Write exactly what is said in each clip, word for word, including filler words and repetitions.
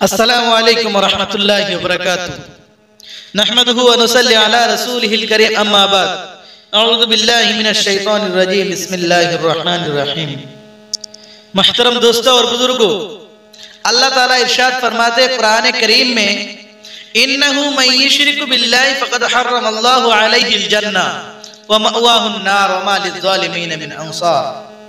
السلام علیکم ورحمۃ اللہ وبرکاتہ نحمدہ ونصلی علی رسولہ الکریم اما بعد اعوذ باللہ من الشیطان الرجیم بسم اللہ الرحمن الرحیم محترم دوستوں اور بزرگوں، اللہ تعالیٰ ارشاد فرماتے قرآن کریم میں انہو من یشرک باللہ فقد حرم اللہ علیہ الجنہ ومأواہ النار وما للظالمین من انصار۔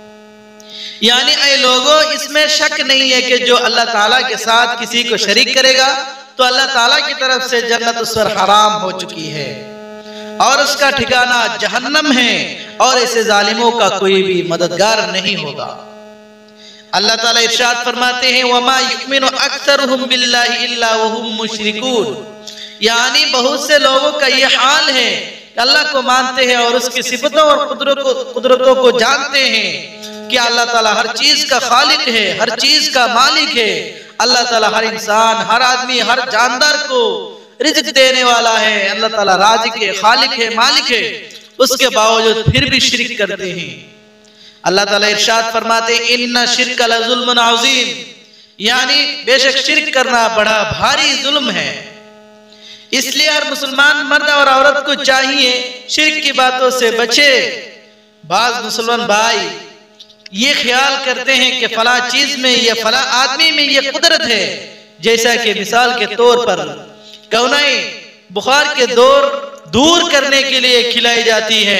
یعنی اے لوگوں، اس میں شک نہیں ہے کہ جو اللہ تعالیٰ کے ساتھ کسی کو شریک کرے گا تو اللہ تعالیٰ کی طرف سے جنت اس پر حرام ہو چکی ہے اور اس کا ٹھکانہ جہنم ہے اور ایسے ظالموں کا کوئی بھی مددگار نہیں ہوگا۔ اللہ تعالیٰ ارشاد فرماتے ہیں وَمَا يُؤْمِنُ أَكْثَرُهُمْ بِاللَّهِ إِلَّا وَهُمْ مُشْرِكُونَ، یعنی بہت سے لوگوں کا یہ حال ہے کہ اللہ کو مانتے ہیں اور اس کی صفتوں اور قدرتوں کو جانتے ہیں کہ اللہ تعالیٰ ہر چیز کا خالق ہے، ہر چیز کا مالک ہے، اللہ تعالیٰ ہر انسان، ہر آدمی، ہر جاندار کو رزق دینے والا ہے، اللہ تعالیٰ رازق ہے، خالق ہے، مالک ہے، اس کے باوجود پھر بھی شرک کرتے ہیں۔ اللہ تعالیٰ ارشاد فرماتے ان شرک لظلم عظیم، یعنی بے شک شرک کرنا بڑا بھاری ظلم ہے۔ اس لیے ہر مسلمان مرد اور عورت کو چاہیے شرک کی باتوں سے بچے۔ بعض مسلمان بھائی یہ خیال کرتے ہیں کہ فلاں چیز میں یا فلاں آدمی میں یہ قدرت ہے، جیسا کہ مثال کے طور پر کونائیں بخار کے دور دور کرنے کے لیے کھلائی جاتی ہے۔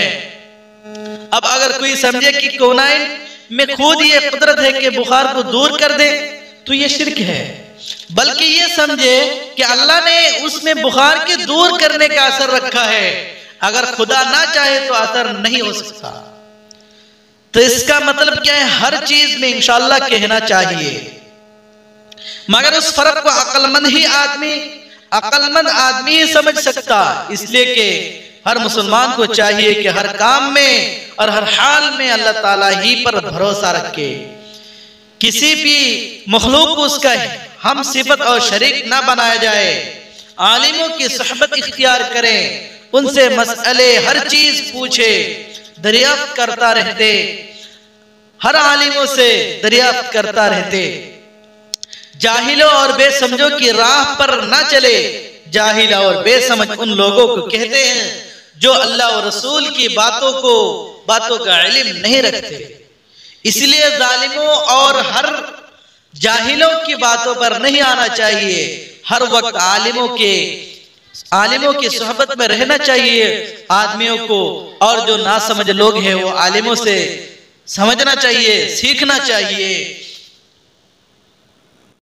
اب اگر کوئی سمجھے کہ کونائیں میں خود یہ قدرت ہے کہ بخار کو دور کر دے تو یہ شرک ہے، بلکہ یہ سمجھے کہ اللہ نے اس میں بخار کے دور کرنے کا اثر رکھا ہے، اگر خدا نہ چاہے تو اثر نہیں ہو سکتا۔ تو اس کا مطلب کیا ہے؟ ہر چیز میں انشاءاللہ کہنا چاہیے، مگر اس فرق کو عقل مند ہی آدمی عقل مند آدمی سمجھ سکتا، اس لیے کہ ہر مسلمان کو چاہیے کہ ہر کام میں اور ہر حال میں اللہ تعالیٰ ہی پر بھروسہ رکھے، کسی بھی مخلوق کو اس کا ہم صفت اور شریک نہ بنایا جائے، عالموں کی صحبت اختیار کریں، ان سے مسئلے ہر چیز پوچھے، دریافت کرتا رہتے، ہر عالموں سے دریافت کرتا رہتے، جاہلوں اور بے سمجھوں کی راہ پر نہ چلے۔ جاہل اور بے سمجھ ان لوگوں کو کہتے ہیں جو اللہ اور رسول کی باتوں کو باتوں کا علم نہیں رکھتے۔ اس لیے ظالموں اور ہر جاہلوں کی باتوں پر نہیں آنا چاہیے، ہر وقت عالموں کے عالموں کی صحبت میں رہنا چاہیے آدمیوں کو، اور جو ناسمجھ لوگ ہیں وہ عالموں سے سمجھنا چاہیے، سیکھنا چاہیے۔